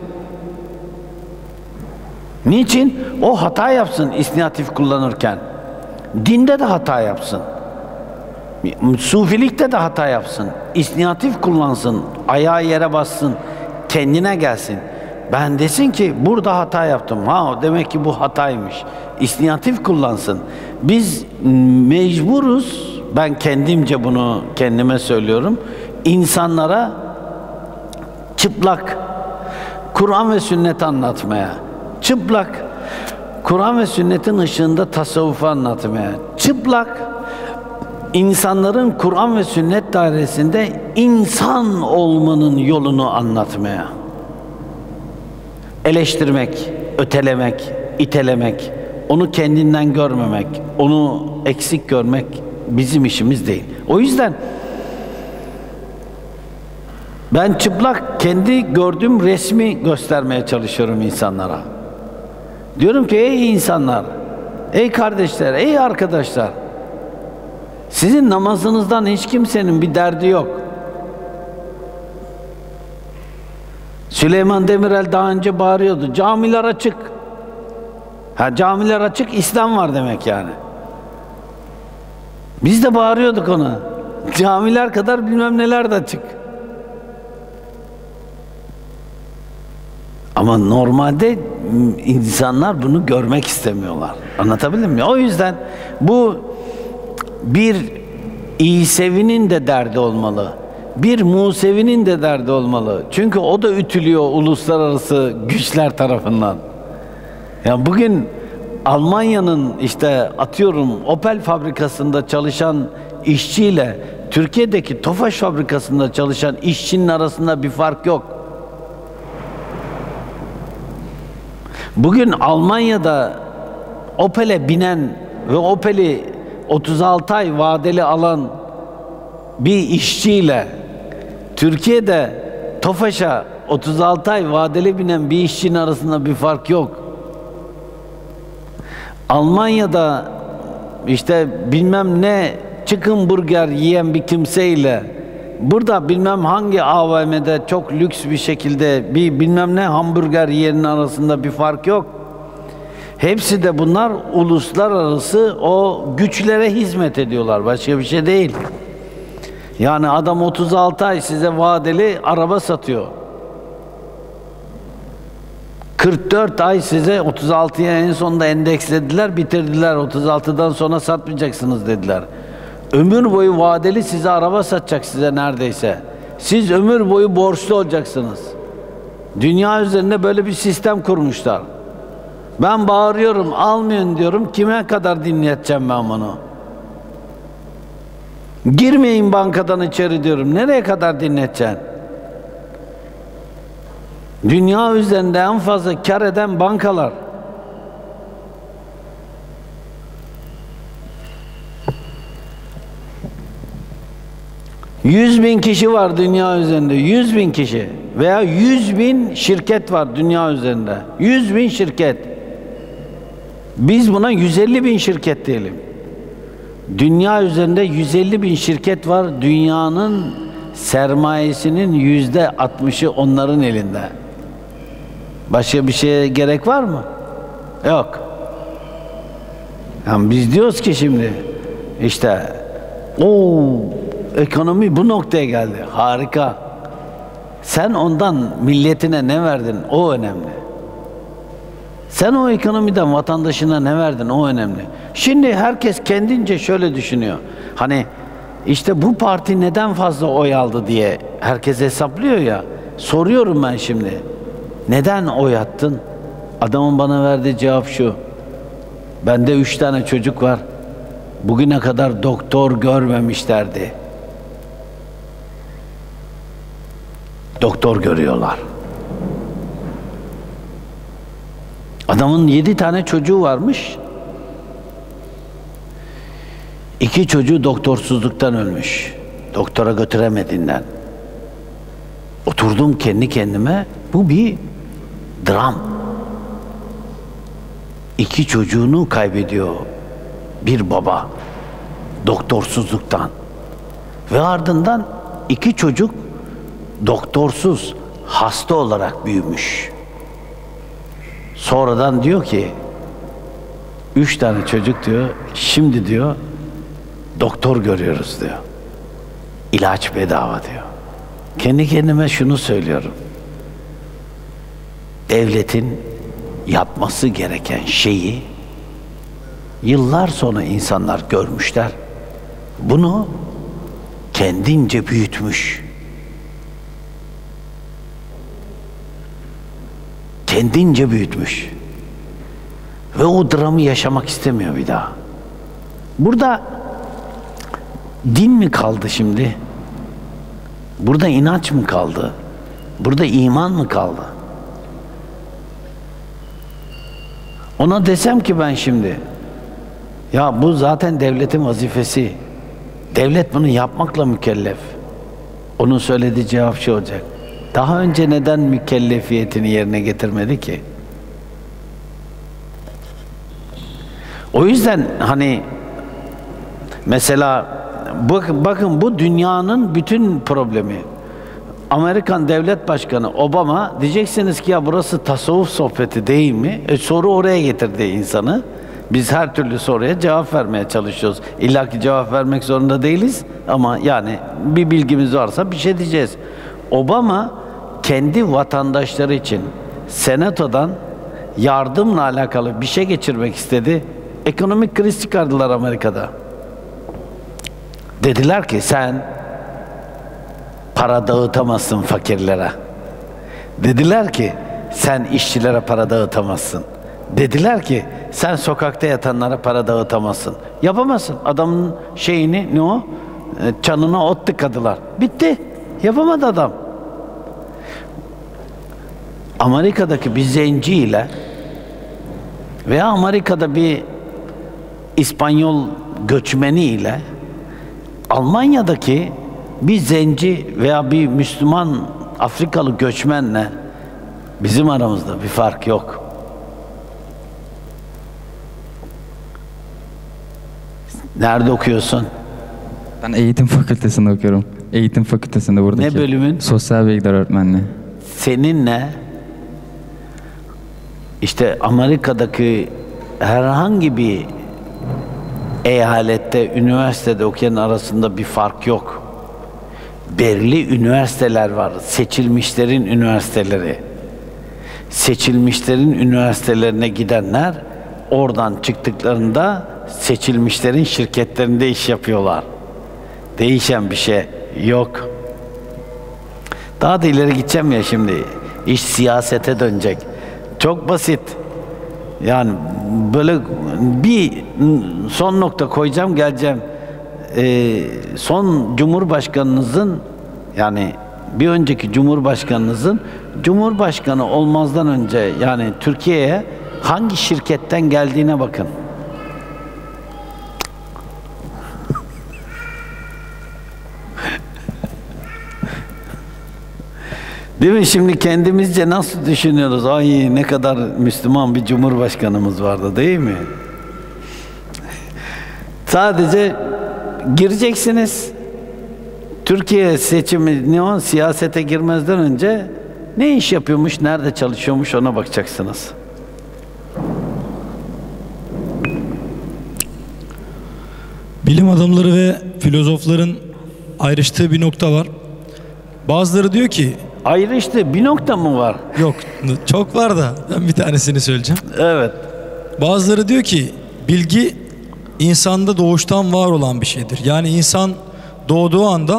[SPEAKER 2] Niçin? O hata yapsın isniyatif kullanırken. Dinde de hata yapsın. Sufilikte de hata yapsın. İsniyatif kullansın. Ayağı yere bassın. Kendine gelsin. Ben desin ki burada hata yaptım. Ha demek ki bu hataymış. İsniyatif kullansın. Biz mecburuz. Ben kendimce bunu kendime söylüyorum. İnsanlara çıplak Kur'an ve sünnet anlatmaya, çıplak Kur'an ve sünnetin ışığında tasavvufu anlatmaya, çıplak insanların Kur'an ve sünnet dairesinde insan olmanın yolunu anlatmaya, eleştirmek, ötelemek, itelemek, onu kendinden görmemek, onu eksik görmek bizim işimiz değil. O yüzden ben çıplak kendi gördüğüm resmi göstermeye çalışıyorum insanlara. Diyorum ki ey insanlar, ey kardeşler, ey arkadaşlar, sizin namazınızdan hiç kimsenin bir derdi yok. Süleyman Demirel daha önce bağırıyordu, camiler açık. Ha camiler açık, İslam var demek yani. Biz de bağırıyorduk ona. Camiler kadar bilmem neler de açık. Ama normalde insanlar bunu görmek istemiyorlar. Anlatabildim mi? O yüzden bu bir İsevi'nin de derdi olmalı. Bir Musevi'nin de derdi olmalı. Çünkü o da ütülüyor uluslararası güçler tarafından. Ya bugün Almanya'nın işte atıyorum Opel fabrikasında çalışan işçiyle Türkiye'deki Tofaş fabrikasında çalışan işçinin arasında bir fark yok. Bugün Almanya'da Opel'e binen ve Opel'i otuz altı ay vadeli alan bir işçiyle Türkiye'de Tofaş'a otuz altı ay vadeli binen bir işçinin arasında bir fark yok. Almanya'da işte bilmem ne chicken burger yiyen bir kimseyle burada bilmem hangi A V M'de çok lüks bir şekilde bir bilmem ne hamburger yiyenin arasında bir fark yok. Hepsi de bunlar uluslararası o güçlere hizmet ediyorlar. Başka bir şey değil. Yani adam otuz altı ay size vadeli araba satıyor. kırk dört ay size otuz altıya en sonunda endekslediler, bitirdiler. otuz altıdan sonra satmayacaksınız dediler. Ömür boyu vadeli size araba satacak size neredeyse. Siz ömür boyu borçlu olacaksınız. Dünya üzerinde böyle bir sistem kurmuşlar. Ben bağırıyorum, almayın diyorum. Kime kadar dinleteceğim ben bunu? Girmeyin bankadan içeri diyorum. Nereye kadar dinleteceksin? Dünya üzerinde en fazla kar eden bankalar. Yüz bin kişi var dünya üzerinde. Yüz bin kişi. Veya yüz bin şirket var dünya üzerinde. Yüz bin şirket. Biz buna yüz elli bin şirket diyelim. Dünya üzerinde yüz elli bin şirket var. Dünyanın sermayesinin yüzde altmışı onların elinde. Başka bir şeye gerek var mı? Yok. Yani biz diyoruz ki şimdi işte o ekonomi bu noktaya geldi. Harika. Sen ondan milletine ne verdin? O önemli. Sen o ekonomiden vatandaşına ne verdin? O önemli. Şimdi herkes kendince şöyle düşünüyor. Hani işte bu parti neden fazla oy aldı diye herkes hesaplıyor ya. Soruyorum ben şimdi. Neden oy attın? Adamın bana verdiği cevap şu. Bende üç tane çocuk var. Bugüne kadar doktor görmemişlerdi. Doktor görüyorlar. Adamın yedi tane çocuğu varmış. İki çocuğu doktorsuzluktan ölmüş. Doktora götüremediğinden. Oturdum kendi kendime. Bu bir dram. İki çocuğunu kaybediyor bir baba doktorsuzluktan ve ardından iki çocuk doktorsuz, hasta olarak büyümüş. Sonradan diyor ki üç tane çocuk diyor, şimdi diyor doktor görüyoruz diyor. İlaç bedava diyor. Kendi kendime şunu söylüyorum. Devletin yapması gereken şeyi yıllar sonra insanlar görmüşler. Bunu kendince büyütmüş. Kendince büyütmüş. Ve o dramı yaşamak istemiyor bir daha. Burada din mi kaldı şimdi? Burada inanç mı kaldı? Burada iman mı kaldı? Ona desem ki ben şimdi, ya bu zaten devletin vazifesi. Devlet bunu yapmakla mükellef. Onun söylediği cevap şu olacak. Daha önce neden mükellefiyetini yerine getirmedi ki? O yüzden hani mesela bakın, bakın bu dünyanın bütün problemi. Amerikan Devlet Başkanı Obama, diyeceksiniz ki ya burası tasavvuf sohbeti değil mi? E, soru oraya getirdi insanı. Biz her türlü soruya cevap vermeye çalışıyoruz. İlla ki cevap vermek zorunda değiliz ama yani bir bilgimiz varsa bir şey diyeceğiz. Obama kendi vatandaşları için senatodan yardımla alakalı bir şey geçirmek istedi. Ekonomik kriz çıkardılar Amerika'da. Dediler ki sen para dağıtamazsın fakirlere. Dediler ki sen işçilere para dağıtamazsın. Dediler ki sen sokakta yatanlara para dağıtamazsın. Yapamazsın. Adamın şeyini ne o? Çanına ot tıkadılar. Bitti. Yapamadı adam. Amerika'daki bir zenciyle veya Amerika'da bir İspanyol göçmeni ile Almanya'daki bir zenci veya bir Müslüman Afrikalı göçmenle bizim aramızda bir fark yok. Nerede okuyorsun?
[SPEAKER 5] Ben eğitim fakültesinde okuyorum. Eğitim fakültesinde buradaki.
[SPEAKER 2] Ne bölümün?
[SPEAKER 5] Sosyal bilgiler öğretmenliği.
[SPEAKER 2] Seninle işte Amerika'daki herhangi bir eyalette, üniversitede okuyan arasında bir fark yok. Belirli üniversiteler var. Seçilmişlerin üniversiteleri. Seçilmişlerin üniversitelerine gidenler oradan çıktıklarında seçilmişlerin şirketlerinde iş yapıyorlar. Değişen bir şey yok. Daha da ileri gideceğim ya şimdi. İş siyasete dönecek. Çok basit. Yani böyle bir son nokta koyacağım, geleceğim. Ee, son Cumhurbaşkanınızın, yani bir önceki Cumhurbaşkanınızın Cumhurbaşkanı olmazdan önce yani Türkiye'ye hangi şirketten geldiğine bakın. Değil mi? Şimdi kendimizce nasıl düşünüyoruz? Ay ne kadar Müslüman bir Cumhurbaşkanımız vardı, değil mi? Sadece gireceksiniz. Türkiye seçimi, ne o, siyasete girmezden önce ne iş yapıyormuş, nerede çalışıyormuş ona bakacaksınız.
[SPEAKER 6] Bilim adamları ve filozofların ayrıştığı bir nokta var. Bazıları diyor ki...
[SPEAKER 2] Ayrıştı bir nokta mı var?
[SPEAKER 6] Yok, çok var da ben bir tanesini söyleyeceğim.
[SPEAKER 2] Evet.
[SPEAKER 6] Bazıları diyor ki bilgi insanda doğuştan var olan bir şeydir. Yani insan doğduğu anda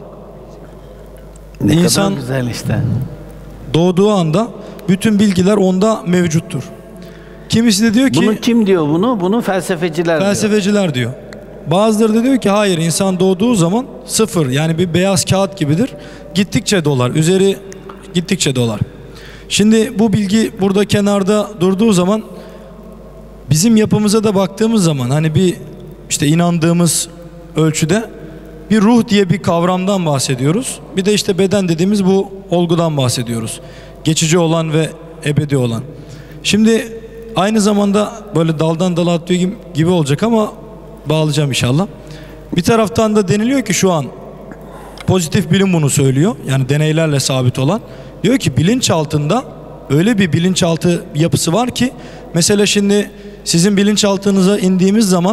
[SPEAKER 2] ne
[SPEAKER 6] insan
[SPEAKER 2] kadar güzel işte.
[SPEAKER 6] Doğduğu anda bütün bilgiler onda mevcuttur. Kimisi de diyor ki...
[SPEAKER 2] Bunu kim diyor bunu? Bunu felsefeciler diyor.
[SPEAKER 6] Felsefeciler diyor. Bazıları da diyor ki hayır, insan doğduğu zaman sıfır, yani bir beyaz kağıt gibidir. Gittikçe dolar, üzeri gittikçe dolar. Şimdi bu bilgi burada kenarda durduğu zaman bizim yapımıza da baktığımız zaman hani bir işte inandığımız ölçüde bir ruh diye bir kavramdan bahsediyoruz. Bir de işte beden dediğimiz bu olgudan bahsediyoruz. Geçici olan ve ebedi olan. Şimdi aynı zamanda böyle daldan dala atlıyor gibi olacak ama bağlayacağım inşallah. Bir taraftan da deniliyor ki şu an pozitif bilim bunu söylüyor. Yani deneylerle sabit olan. Diyor ki bilinçaltında öyle bir bilinçaltı yapısı var ki mesela şimdi sizin bilinçaltınıza indiğimiz zaman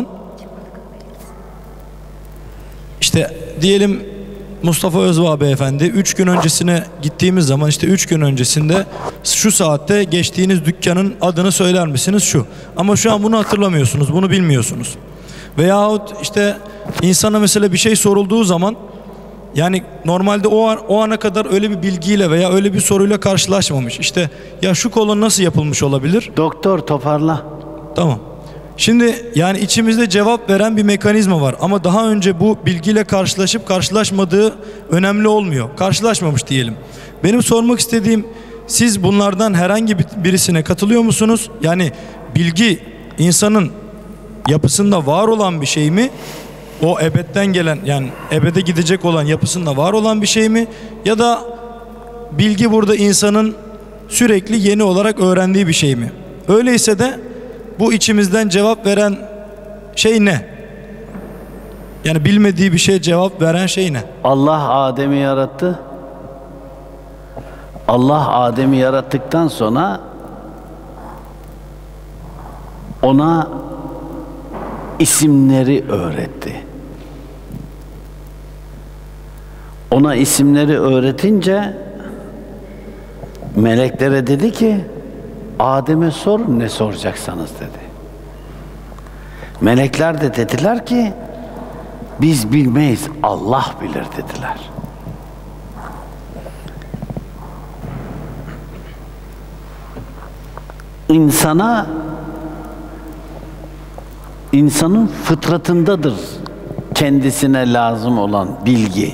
[SPEAKER 6] işte diyelim Mustafa Özvağ beyefendi üç gün öncesine gittiğimiz zaman işte üç gün öncesinde şu saatte geçtiğiniz dükkanın adını söyler misiniz şu. Ama şu an bunu hatırlamıyorsunuz, bunu bilmiyorsunuz. Veyahut işte insana mesela bir şey sorulduğu zaman yani normalde o an, o ana kadar öyle bir bilgiyle veya öyle bir soruyla karşılaşmamış. İşte ya şu kolon nasıl yapılmış olabilir?
[SPEAKER 2] Doktor toparla.
[SPEAKER 6] Tamam. Şimdi yani içimizde cevap veren bir mekanizma var ama daha önce bu bilgiyle karşılaşıp karşılaşmadığı önemli olmuyor. Karşılaşmamış diyelim. Benim sormak istediğim, siz bunlardan herhangi birisine katılıyor musunuz? Yani bilgi insanın yapısında var olan bir şey mi? O ebedden gelen, yani ebede gidecek olan yapısında var olan bir şey mi? Ya da bilgi burada insanın sürekli yeni olarak öğrendiği bir şey mi? Öyleyse de bu içimizden cevap veren şey ne? Yani bilmediği bir şeye cevap veren şey ne?
[SPEAKER 2] Allah Adem'i yarattı. Allah Adem'i yarattıktan sonra ona isimleri öğretti. Ona isimleri öğretince meleklere dedi ki Adem'e sorun ne soracaksanız dedi. Melekler de dediler ki biz bilmeyiz, Allah bilir dediler. İnsana, insanın fıtratındadır kendisine lazım olan bilgi.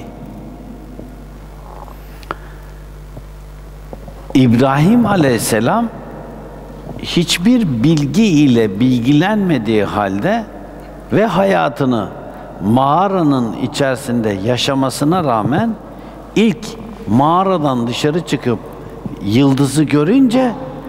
[SPEAKER 2] İbrahim Aleyhisselam hiçbir bilgi ile bilgilenmediği halde ve hayatını mağaranın içerisinde yaşamasına rağmen ilk mağaradan dışarı çıkıp yıldızı görünce,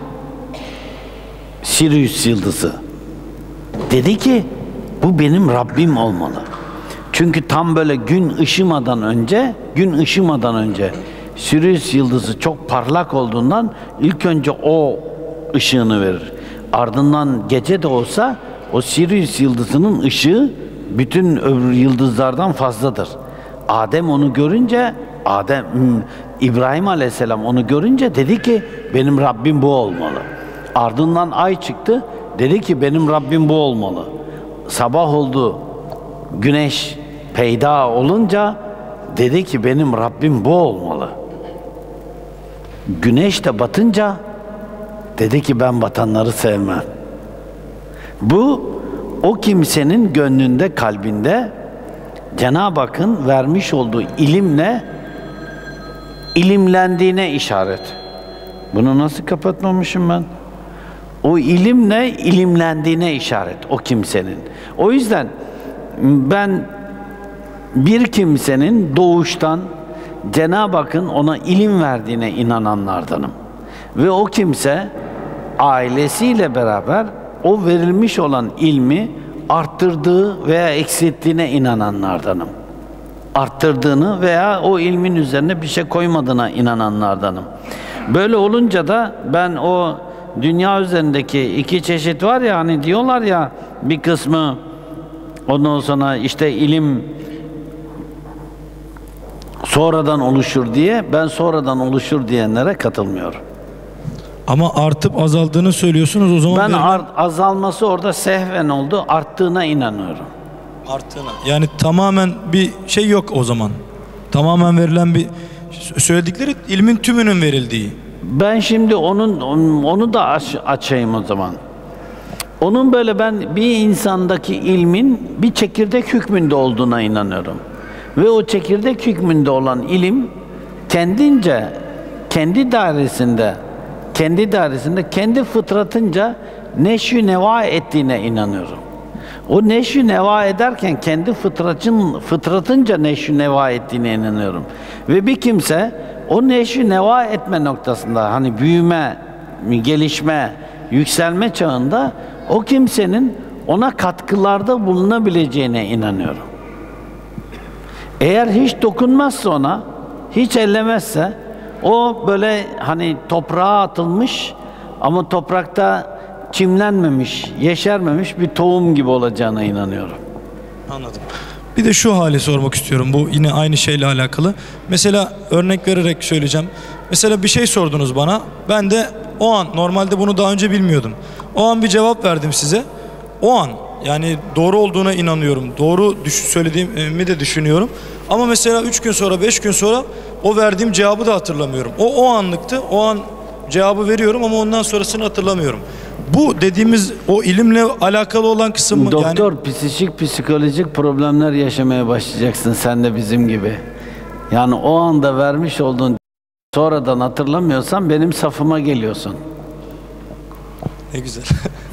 [SPEAKER 2] Sirius yıldızı, dedi ki bu benim Rabbim olmalı. Çünkü tam böyle gün ışımadan önce, gün ışımadan önce Sirius yıldızı çok parlak olduğundan ilk önce o ışığını verir. Ardından gece de olsa o Sirius yıldızının ışığı bütün öbür yıldızlardan fazladır. Adem onu görünce, Adem İbrahim Aleyhisselam onu görünce dedi ki benim Rabbim bu olmalı. Ardından ay çıktı. Dedi ki benim Rabbim bu olmalı. Sabah oldu. Güneş peyda olunca dedi ki benim Rabbim bu olmalı. Güneş de batınca dedi ki ben batanları sevmem. Bu o kimsenin gönlünde, kalbinde Cenab-ı Hakk'ın vermiş olduğu ilimle ilimlendiğine işaret. Bunu nasıl kapatmamışım ben? O ilimle ilimlendiğine işaret o kimsenin. O yüzden ben bir kimsenin doğuştan Cenab-ı Hakk'ın ona ilim verdiğine inananlardanım. Ve o kimse ailesiyle beraber o verilmiş olan ilmi arttırdığı veya eksilttiğine inananlardanım. Arttırdığını veya o ilmin üzerine bir şey koymadığına inananlardanım. Böyle olunca da ben o dünya üzerindeki iki çeşit var ya, hani diyorlar ya bir kısmı ondan sonra işte ilim sonradan oluşur diye, ben sonradan oluşur diyenlere katılmıyorum.
[SPEAKER 6] Ama artıp azaldığını söylüyorsunuz, o zaman
[SPEAKER 2] ben
[SPEAKER 6] verilen...
[SPEAKER 2] art, azalması orada sehven oldu, arttığına inanıyorum.
[SPEAKER 6] Arttığına. Yani tamamen bir şey yok o zaman. Tamamen verilen bir söyledikleri ilmin tümünün verildiği.
[SPEAKER 2] Ben şimdi onun onu da aç, açayım o zaman. Onun böyle ben bir insandaki ilmin bir çekirdek hükmünde olduğuna inanıyorum. Ve o çekirdek hükmünde olan ilim kendince, kendi dairesinde, kendi dairesinde, kendi fıtratınca neşü neva ettiğine inanıyorum. O neşü neva ederken kendi fıtratın, fıtratınca neşü neva ettiğine inanıyorum. Ve bir kimse o neşü neva etme noktasında, hani büyüme, gelişme, yükselme çağında o kimsenin ona katkılarda bulunabileceğine inanıyorum. Eğer hiç dokunmazsa ona, hiç ellemezse, o böyle hani toprağa atılmış ama toprakta çimlenmemiş, yeşermemiş bir tohum gibi olacağına inanıyorum.
[SPEAKER 6] Anladım. Bir de şu hali sormak istiyorum. Bu yine aynı şeyle alakalı. Mesela örnek vererek söyleyeceğim. Mesela bir şey sordunuz bana. Ben de o an, normalde bunu daha önce bilmiyordum. O an bir cevap verdim size. O an yani doğru olduğuna inanıyorum. Doğru düş söylediğimi de düşünüyorum. Ama mesela üç gün sonra, beş gün sonra o verdiğim cevabı da hatırlamıyorum. O o anlıktı. O an cevabı veriyorum ama ondan sonrasını hatırlamıyorum. Bu dediğimiz o ilimle alakalı olan kısım mı?
[SPEAKER 2] Doktor,
[SPEAKER 6] yani...
[SPEAKER 2] psikik, psikolojik problemler yaşamaya başlayacaksın sen de bizim gibi. Yani o anda vermiş olduğun sonradan hatırlamıyorsan benim safıma geliyorsun.
[SPEAKER 6] Ne güzel.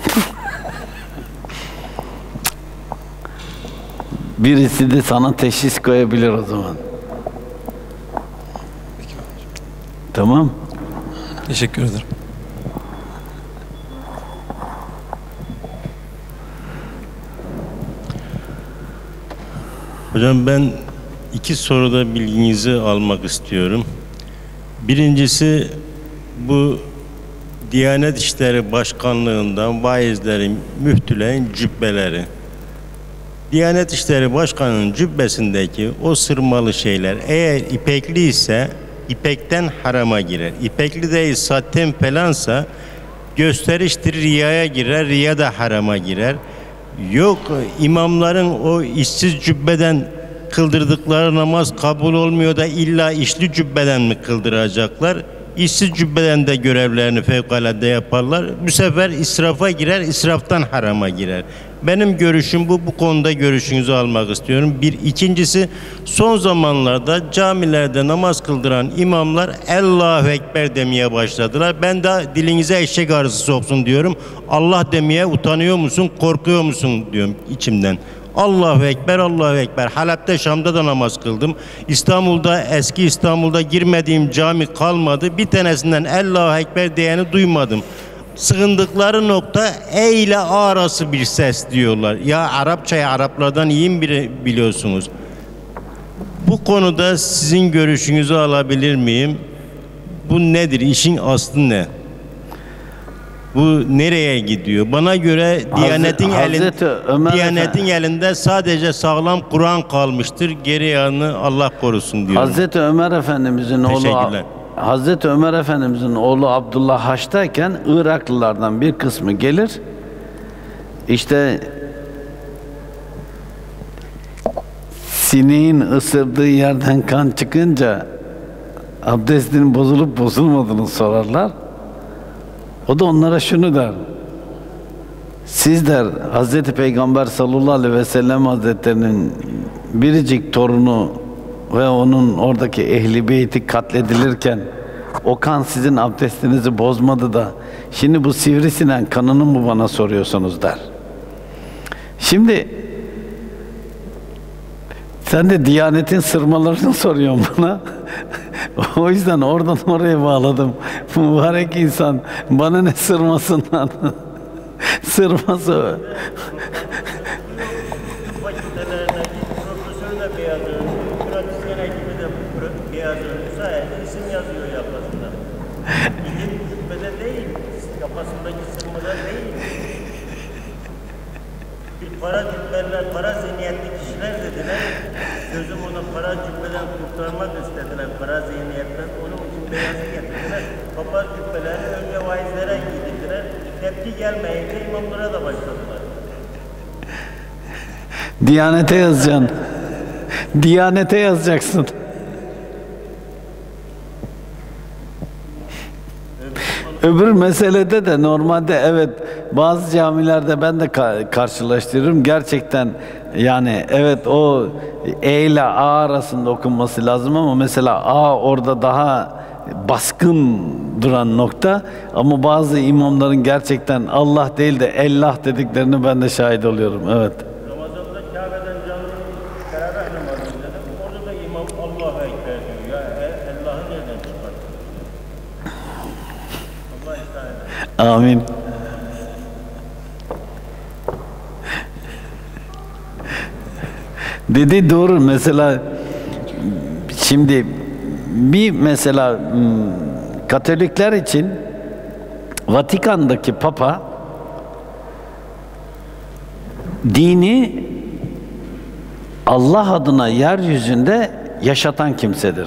[SPEAKER 2] Birisi de sana teşhis koyabilir o zaman. Tamam.
[SPEAKER 6] Teşekkür ederim.
[SPEAKER 1] Hocam ben iki soruda bilginizi almak istiyorum. Birincisi, bu Diyanet İşleri Başkanlığı'ndan vaizlerin, müftülerin cübbeleri. Diyanet İşleri Başkanı'nın cübbesindeki o sırmalı şeyler eğer ipekli ise ipekten harama girer. İpekli değil saten falansa gösteriştir, riyaya girer, riya da harama girer. Yok, imamların o işsiz cübbeden kıldırdıkları namaz kabul olmuyor da illa işli cübbeden mi kıldıracaklar? İşsiz cübbeden de görevlerini fevkalade yaparlar. Bu sefer israfa girer, israftan harama girer. Benim görüşüm bu. Bu konuda görüşünüzü almak istiyorum. Bir. İkincisi, son zamanlarda camilerde namaz kıldıran imamlar Allahu Ekber demeye başladılar. Ben de dilinize eşek arısı soksun diyorum. Allah demeye utanıyor musun, korkuyor musun diyorum içimden. Allahu Ekber, Allahu Ekber. Halep'te, Şam'da da namaz kıldım. İstanbul'da, eski İstanbul'da girmediğim cami kalmadı. Bir tanesinden Allahu Ekber diyeni duymadım. Sığındıkları nokta E ile A arası bir ses diyorlar. Ya Arapçayı Araplardan iyi mi biliyorsunuz? Bu konuda sizin görüşünüzü alabilir miyim? Bu nedir? İşin aslı ne? Bu nereye gidiyor? Bana göre Diyanet'in
[SPEAKER 2] Hazreti
[SPEAKER 1] elinde, Diyanet'in elinde sadece sağlam Kur'an kalmıştır. Geri yanı Allah korusun diyorum.
[SPEAKER 2] Hazreti Ömer Efendimizin oğlu Hazreti Ömer Efendimizin oğlu Abdullah Haç'tayken Iraklılardan bir kısmı gelir. İşte sineğin ısırdığı yerden kan çıkınca abdestinin bozulup bozulmadığını sorarlar. O da onlara şunu der. Siz der Hazreti Peygamber sallallahu aleyhi ve sellem Hazretlerinin biricik torunu ve onun oradaki ehli beyti katledilirken o kan sizin abdestinizi bozmadı da şimdi bu sivrisinen kanını mı bana soruyorsunuz der. Şimdi sen de Diyanet'in sırmalarını soruyorsun bana. O yüzden oradan oraya bağladım. Mübarek insan bana ne sırmasından. Sırması.
[SPEAKER 1] Para cübbeler, para zihniyetli kişiler dediler. Gözüm onu para cübbeden kurtarmak istediler. Para zihniyetten. Onun için beyazı getirdiler. Papaz cübbelerini önce vaizlere giydirdiler. Tepki gelmeyince imamlara da başladılar.
[SPEAKER 2] Diyanete yazacaksın. Diyanete yazacaksın. Öbür meselede de normalde evet bazı camilerde ben de ka karşılaştırıyorum. Gerçekten yani evet o E ile A arasında okunması lazım ama mesela A orada daha baskın duran nokta ama bazı imamların gerçekten Allah değil de Allah dediklerini ben de şahit oluyorum. Evet.
[SPEAKER 1] Ramazan'da Kabe'den canlı teravih namazı izledim. Orada da imam Allahu Ekber diyor. Ya Allah'ı nereden çıkar? Allah ıslah eder.
[SPEAKER 2] Amin. Dedi doğru. Mesela şimdi bir mesela Katolikler için Vatikan'daki Papa dini Allah adına yeryüzünde yaşatan kimsedir.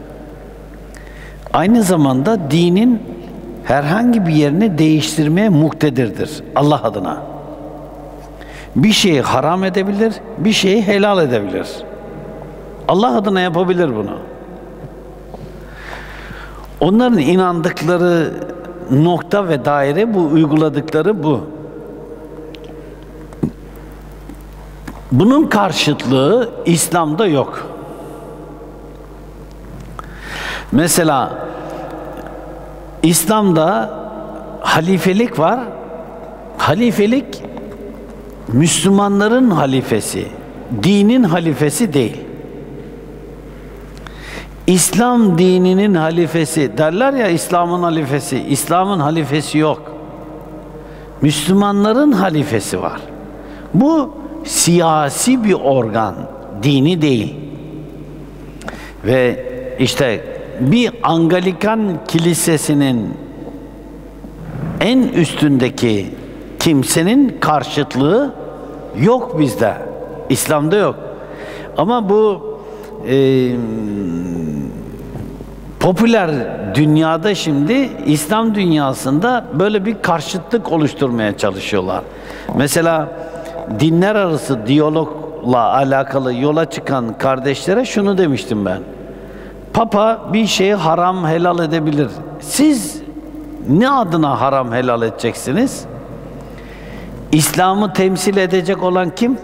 [SPEAKER 2] Aynı zamanda dinin herhangi bir yerini değiştirmeye muktedirdir Allah adına. Bir şeyi haram edebilir, bir şeyi helal edebilir. Allah adına yapabilir bunu. Onların inandıkları nokta ve daire bu, uyguladıkları bu. Bunun karşıtlığı İslam'da yok. Mesela İslam'da halifelik var. Halifelik Müslümanların halifesi, dinin halifesi değil. İslam dininin halifesi derler ya, İslam'ın halifesi. İslam'ın halifesi yok. Müslümanların halifesi var. Bu siyasi bir organ, dini değil. Ve işte bir Anglikan kilisesinin en üstündeki kimsenin karşıtlığı yok bizde. İslam'da yok. Ama bu e, popüler dünyada şimdi, İslam dünyasında böyle bir karşıtlık oluşturmaya çalışıyorlar. Mesela dinler arası diyalogla alakalı yola çıkan kardeşlere şunu demiştim ben. Papa bir şeyi haram helal edebilir. Siz ne adına haram helal edeceksiniz? İslam'ı temsil edecek olan kim?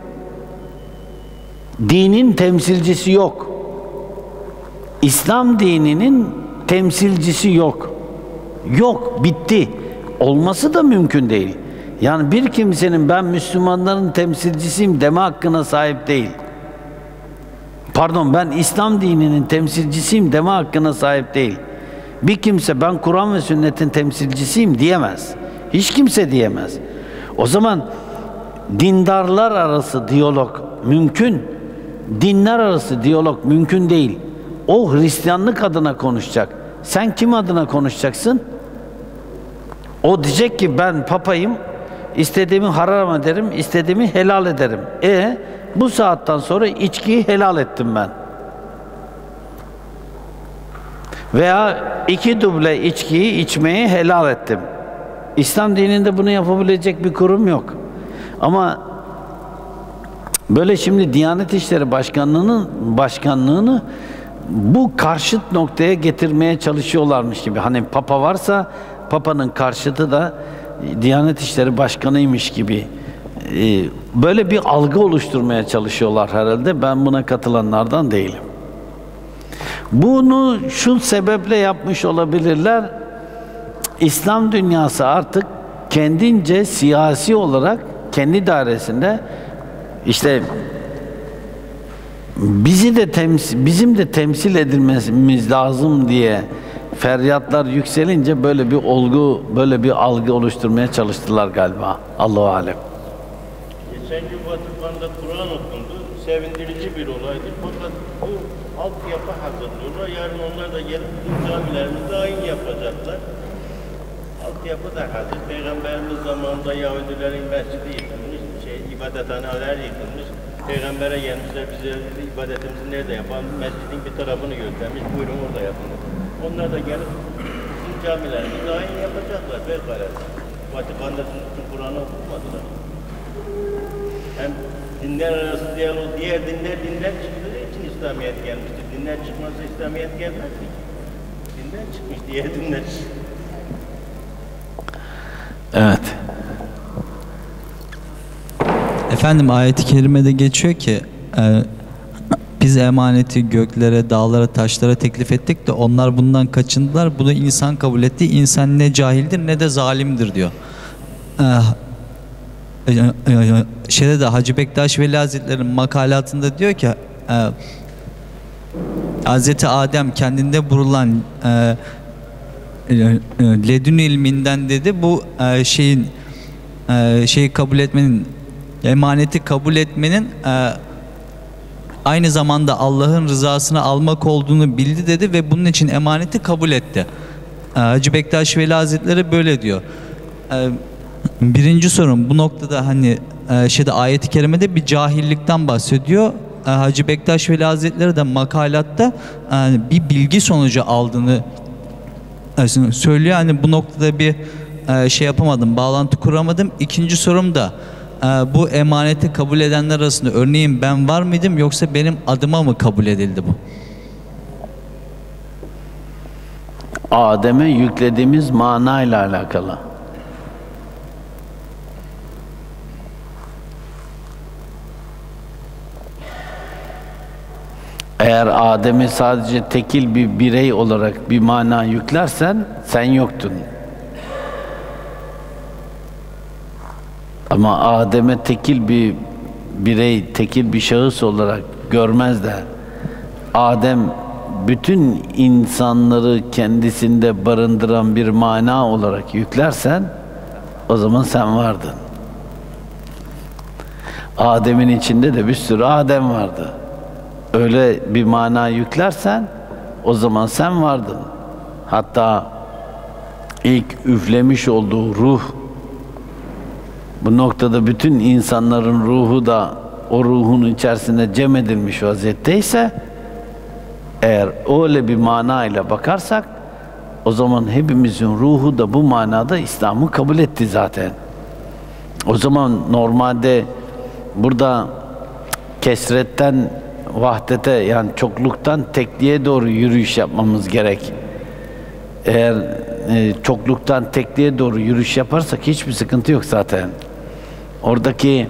[SPEAKER 2] Dinin temsilcisi yok. İslam dininin temsilcisi yok. Yok, bitti. Olması da mümkün değil. Yani bir kimsenin ben Müslümanların temsilcisiyim deme hakkına sahip değil. Pardon, ben İslam dininin temsilcisiyim deme hakkına sahip değil. Bir kimse ben Kur'an ve sünnetin temsilcisiyim diyemez. Hiç kimse diyemez. O zaman dindarlar arası diyalog mümkün. Dinler arası diyalog mümkün değil. O Hristiyanlık adına konuşacak. Sen kim adına konuşacaksın? O diyecek ki ben papayım, istediğimi haram ederim, istediğimi helal ederim. E bu saatten sonra içkiyi helal ettim ben. Veya iki duble içkiyi içmeyi helal ettim. İslam dininde bunu yapabilecek bir kurum yok. Ama böyle şimdi Diyanet İşleri Başkanlığı'nın başkanlığını bu karşıt noktaya getirmeye çalışıyorlarmış gibi. Hani Papa varsa Papa'nın karşıtı da Diyanet İşleri Başkanı'ymış gibi. Ee, böyle bir algı oluşturmaya çalışıyorlar herhalde. Ben buna katılanlardan değilim. Bunu şu sebeple yapmış olabilirler. İslam dünyası artık kendince siyasi olarak kendi dairesinde işte bizi de temsil, bizim de temsil edilmemiz lazım diye feryatlar yükselince böyle bir olgu, böyle bir algı oluşturmaya çalıştılar galiba. Allahu alem.
[SPEAKER 1] Geçen gün Vatikan'da Kur'an okundu. Sevindirici bir olaydı. Fakat bu altyapı hazırlıyorlar. Yarın onlar da gelip bizim camilerimizde ayin yapacaklar. Altyapı da hazır. Peygamberimiz zamanında Yahudilerin mescidi yıkılmış, şey, ibadethaneler yıkılmış. Peygamber'e gelmişler, bize ibadetimizi nerede yapalım? Mescidin bir tarafını göstermiş, buyurun orada yapın. Onlar da gelip bizim camilerimizde ayin yapacaklar. Belki Vatikan'da bütün Kur'an'ı okumadılar. Hem dinler arası diyalog, diğer dinler dinler çıktığı için İslamiyet gelmiştir. Dinler çıkmazsa İslamiyet gelmez mi? Dinler çıkmış, diğer dinler.
[SPEAKER 2] Evet.
[SPEAKER 4] Efendim ayet-i kerimede geçiyor ki e, biz emaneti göklere, dağlara, taşlara teklif ettik de onlar bundan kaçındılar. Bunu insan kabul etti. İnsan ne cahildir ne de zalimdir diyor. E, e, şeyde de Hacı Bektaş Veli Hazretleri'nin makalatında diyor ki e, Hazreti Adem kendinde bulunan e, ledün ilminden dedi bu e, şeyin e, şeyi kabul etmenin, emaneti kabul etmenin e, aynı zamanda Allah'ın rızasını almak olduğunu bildi dedi ve bunun için emaneti kabul etti. Ee, Hacı Bektaş Veli Hazretleri böyle diyor. Ee, birinci sorum bu noktada hani e, şeyde ayet-i kerimede bir cahillikten bahsediyor. Ee, Hacı Bektaş Veli Hazretleri de makalatta yani bir bilgi sonucu aldığını e, söylüyor. Hani bu noktada bir e, şey yapamadım, bağlantı kuramadım. İkinci sorum da e, bu emaneti kabul edenler arasında örneğin ben var mıydım yoksa benim adıma mı kabul edildi bu?
[SPEAKER 2] Adem'e yüklediğimiz manayla alakalı. Eğer Adem'e sadece tekil bir birey olarak bir mana yüklersen sen yoktun. Ama Adem'e tekil bir birey, tekil bir şahıs olarak görmez de Adem bütün insanları kendisinde barındıran bir mana olarak yüklersen o zaman sen vardın. Adem'in içinde de bir sürü Adem vardı. Öyle bir mana yüklersen o zaman sen vardın. Hatta ilk üflemiş olduğu ruh, bu noktada bütün insanların ruhu da o ruhun içerisinde cem edilmiş vaziyetteyse, eğer öyle bir manayla bakarsak o zaman hepimizin ruhu da bu manada İslam'ı kabul etti zaten. O zaman normalde burada kesretten vahdete, yani çokluktan tekliğe doğru yürüyüş yapmamız gerek. Eğer e, çokluktan tekliğe doğru yürüyüş yaparsak hiçbir sıkıntı yok zaten. Oradaki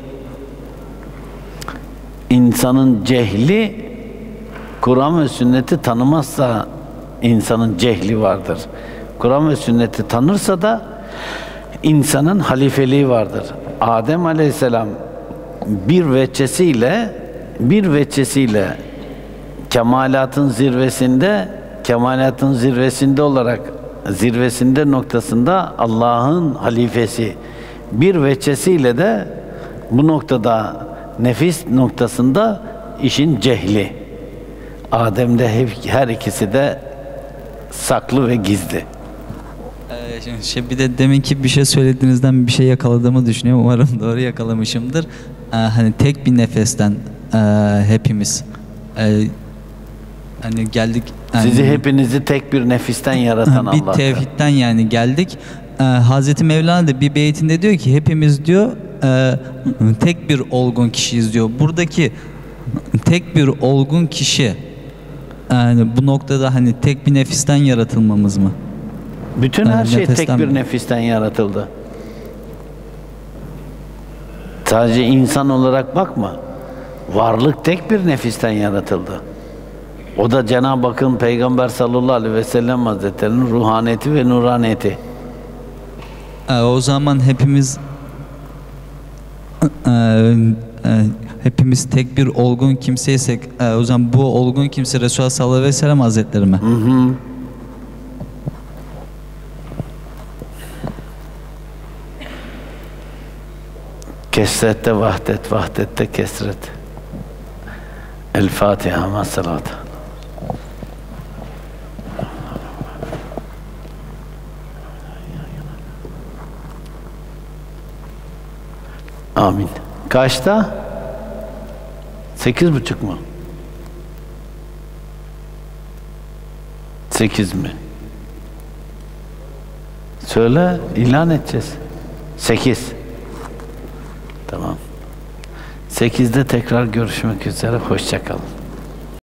[SPEAKER 2] insanın cehli, Kur'an ve sünneti tanımazsa insanın cehli vardır. Kur'an ve sünneti tanırsa da insanın halifeliği vardır. Adem Aleyhisselam bir veçesiyle bir veçesiyle kemalatın zirvesinde kemalatın zirvesinde olarak zirvesinde noktasında Allah'ın halifesi, bir veçesiyle de bu noktada nefis noktasında işin cehli. Adem'de hep, her ikisi de saklı ve gizli.
[SPEAKER 4] Ee, şimdi şey, bir de deminki bir şey söylediğinizden bir şey yakaladığımı düşünüyorum. Umarım doğru yakalamışımdır. Ee, hani tek bir nefesten e, hepimiz e, hani geldik. Yani,
[SPEAKER 2] sizi hepinizi tek bir nefisten yaratan
[SPEAKER 4] bir
[SPEAKER 2] Allah'tan.
[SPEAKER 4] Bir tevhidden yani geldik. Ee, Hazreti Mevlana da bir beytinde diyor ki hepimiz diyor e, tek bir olgun kişiyiz diyor. Buradaki tek bir olgun kişi yani bu noktada hani tek bir nefisten yaratılmamız mı?
[SPEAKER 2] Bütün her
[SPEAKER 4] yani
[SPEAKER 2] şey tek bir
[SPEAKER 4] mi?
[SPEAKER 2] nefisten yaratıldı. Sadece insan olarak bakma. Varlık tek bir nefisten yaratıldı. O da Cenab-ı Hakk'ın Peygamber sallallahu aleyhi ve sellem Hazretleri'nin ruhaniyeti ve nuraniyeti.
[SPEAKER 4] Ee, o zaman hepimiz e, e, hepimiz tek bir olgun kimseysek e, o zaman bu olgun kimse Resulullah sallallahu aleyhi ve sellem Hazretleri mi?
[SPEAKER 2] Hı hı. Kesrette vahdet, vahdette kesret. El Fatiha ma salat. Amin. Kaçta? Sekiz buçuk mu? Sekiz mi? Söyle, ilan edeceğiz. Sekiz. Tamam. Sekizde tekrar görüşmek üzere. Hoşça kalın.